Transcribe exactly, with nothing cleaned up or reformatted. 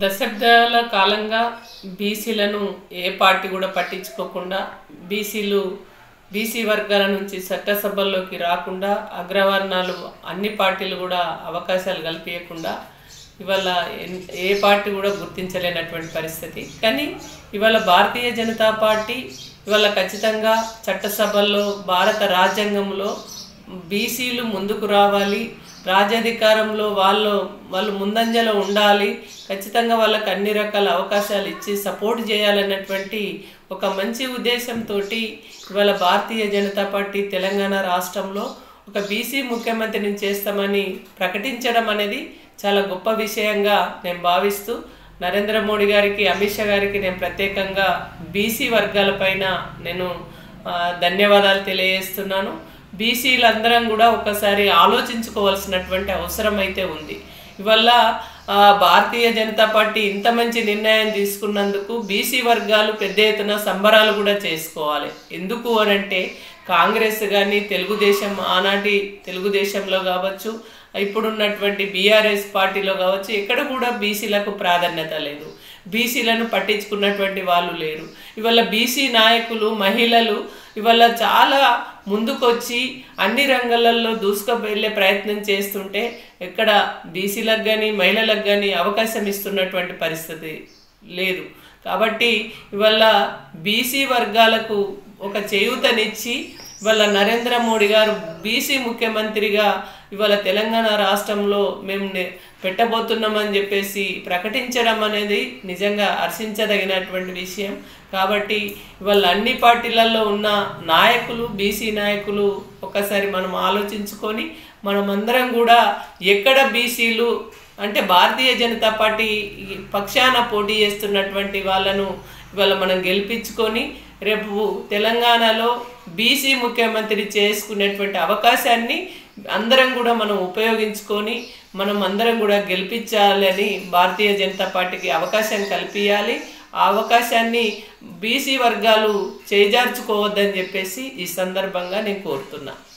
దశాబ్దాల కాలంగా బీసీలను ఏ పార్టీ కూడా పట్టించుకోకుండా బీసీలు బీసీ వర్గాల నుంచి చట్టసభల్లోకి రాకుండా అగ్రవర్ణాలు అన్ని పార్టీలు కూడా అవకాశాలు కల్పించకుండా ఇవాళ ఏ పార్టీ కూడా గుర్తించలేనటువంటి పరిస్థితి. కానీ ఇవాళ భారతీయ జనతా పార్టీ ఇవాళ ఖచ్చితంగా చట్టసభల్లో భారత రాజ్యాంగంలో బీసీలు ముందుకు రావాలి, రాజ్యాధికారంలో వాళ్ళు వాళ్ళు ముందంజలో ఉండాలి, ఖచ్చితంగా వాళ్ళకి అన్ని రకాల అవకాశాలు ఇచ్చి సపోర్ట్ చేయాలన్నటువంటి ఒక మంచి ఉద్దేశంతో ఇవాళ భారతీయ జనతా పార్టీ తెలంగాణ రాష్ట్రంలో ఒక బీసీ ముఖ్యమంత్రిని చేస్తామని ప్రకటించడం అనేది చాలా గొప్ప విషయంగా నేను భావిస్తూ నరేంద్ర మోడీ గారికి, అమిత్ షా గారికి నేను ప్రత్యేకంగా బీసీ వర్గాలపైన నేను ధన్యవాదాలు తెలియజేస్తున్నాను. బీసీలందరం కూడా ఒకసారి ఆలోచించుకోవాల్సినటువంటి అవసరం అయితే ఉంది. ఇవల్ల భారతీయ జనతా పార్టీ ఇంత మంచి నిర్ణయం తీసుకున్నందుకు బీసీ వర్గాలు పెద్ద ఎత్తున సంబరాలు కూడా చేసుకోవాలి. ఎందుకు అనంటే కాంగ్రెస్ కానీ తెలుగుదేశం, ఆనాటి తెలుగుదేశంలో కావచ్చు, ఇప్పుడున్నటువంటి బీఆర్ఎస్ పార్టీలో కావచ్చు, ఎక్కడ కూడా బీసీలకు ప్రాధాన్యత లేదు, బీసీలను పట్టించుకున్నటువంటి వాళ్ళు లేరు. ఇవాళ బీసీ నాయకులు, మహిళలు ఇవాళ చాలా ముందుకొచ్చి అన్ని రంగాలలో దూసుకు వెళ్ళే ప్రయత్నం చేస్తుంటే ఎక్కడ బీసీలకు కానీ మహిళలకు కానీ అవకాశం ఇస్తున్నటువంటి పరిస్థితి లేదు. కాబట్టి ఇవాళ బీసీ వర్గాలకు ఒక చేయూతనిచ్చి ఇవాళ నరేంద్ర మోడీ గారు బీసీ ముఖ్యమంత్రిగా ఇవాళ తెలంగాణ రాష్ట్రంలో మేము పెట్టబోతున్నామని చెప్పేసి ప్రకటించడం అనేది నిజంగా హర్షించదగినటువంటి విషయం. కాబట్టి ఇవాళ అన్ని పార్టీలలో ఉన్న నాయకులు, బీసీ నాయకులు ఒకసారి మనం ఆలోచించుకొని మనమందరం కూడా ఎక్కడ బీసీలు అంటే భారతీయ జనతా పార్టీ పక్షాన పోటీ చేస్తున్నటువంటి వాళ్ళను ఇవాళ మనం గెలిపించుకొని రేపు తెలంగాణలో బీసీ ముఖ్యమంత్రి చేసుకునేటువంటి అవకాశాన్ని అందరం కూడా మనం ఉపయోగించుకొని మనం అందరం కూడా గెలిపించాలని భారతీయ జనతా పార్టీకి అవకాశం కల్పించాలి. ఆ అవకాశాన్ని బీసీ వర్గాలు చేజార్చుకోవద్దని చెప్పేసి ఈ సందర్భంగా నేను కోరుతున్నా.